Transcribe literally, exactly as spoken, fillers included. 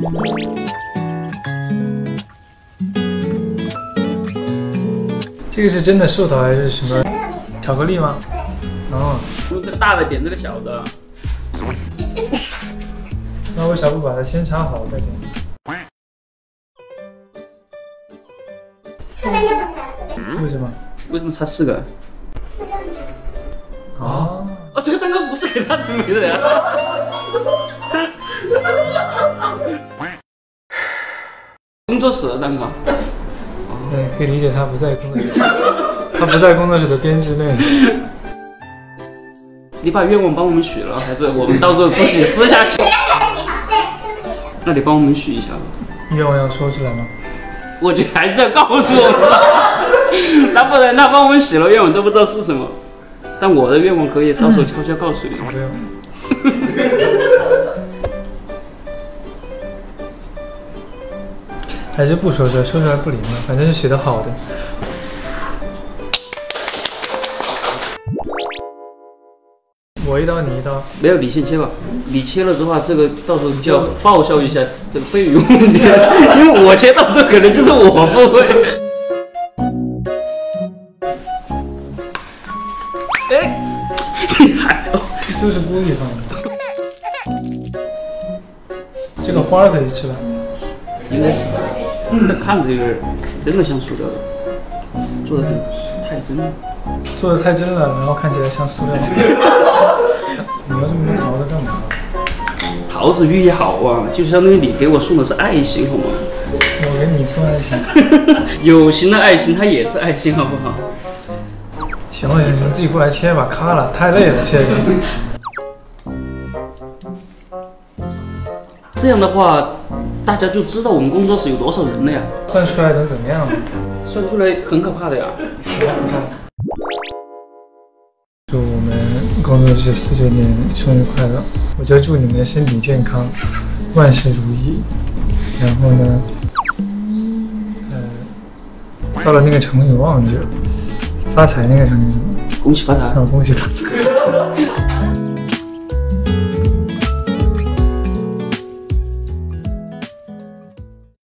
这个是真的寿桃还是什么巧克力吗？哦， 用这个大的点这个小的。 那为啥不把它先插好再点？为什么？ 为什么插四个？ 哦， 哦，这个蛋糕不是给他准备的呀。工作室的蛋糕。 对，可以理解他不在工作室，他不在工作室的编制内。 你把愿望帮我们许了，还是我们到时候自己私下许？那你帮我们许一下吧。 愿望要说出来吗？ 我觉得还是要告诉我们吧，那不然他帮我们许了愿望都不知道是什么。但我的愿望可以到时候悄悄告诉你。 不用。还是不说出来，说出来不灵了。反正是写的好的。我一刀，你一刀。 没有，你先切吧。你切了的话，这个到时候就要报销一下这个费用，因为我切到时候可能就是我不会。哎，你还就是故意放的。这个花可以吃吧？ 应该是。那看着有点真的像塑料的，做的太真了。 做的太真了，然后看起来像塑料。你要这么多桃子干嘛？ 桃子寓意好啊，就相当于你给我送的是爱心，好吗？ 我给你送爱心。 有形的爱心，它也是爱心，好不好？ 行了行了，你自己过来切吧，咔了，太累了，切着。 这样的话，大家就知道我们工作室有多少人了呀。 算出来能怎么样呢？ 算出来很可怕的呀。 祝我们工作室四周年生日快乐！我就祝你们身体健康，万事如意。然后呢，呃，造了那个成语忘记了，发财那个成语是什么？ 恭喜发财！ 啊，恭喜发财！